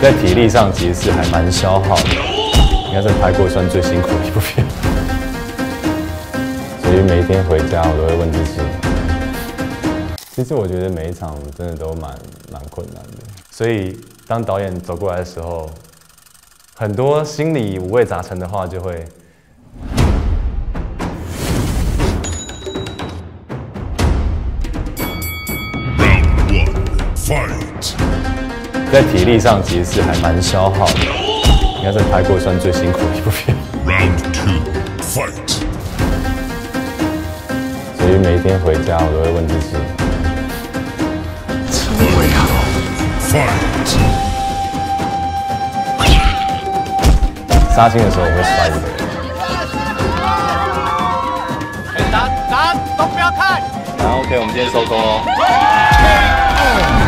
在体力上其实是还蛮消耗的，应该是拍过算最辛苦的一部片。所以每一天回家，我都会问自己。其实我觉得每一场真的都蛮困难的，所以当导演走过来的时候，很多心里五味杂陈的话就会。 在体力上其实是还蛮消耗的，应该是拍过算最辛苦的一部片。Round 2 Fight。所以每一天回家，我都会问自己：怎么样 ？Fight。杀青的时候我会摔一个人。打，都不要看。然后 OK， 我们今天收工喽。